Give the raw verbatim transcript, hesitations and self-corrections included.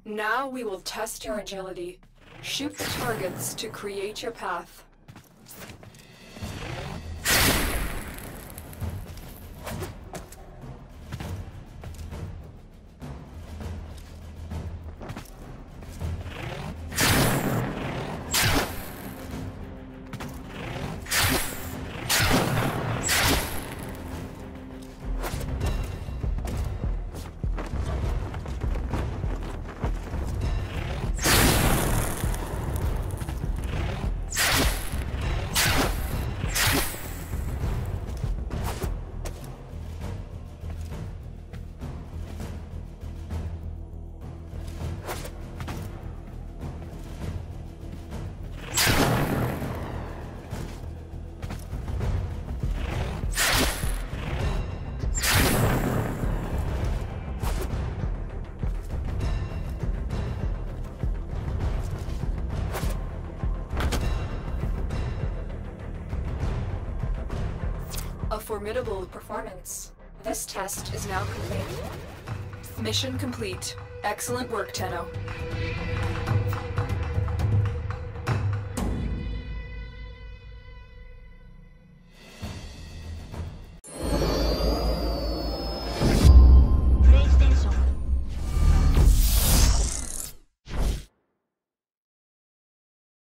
Now we will test your agility. Shoot the targets to create your path. A formidable performance. This test is now complete. Mission complete. Excellent work, Tenno.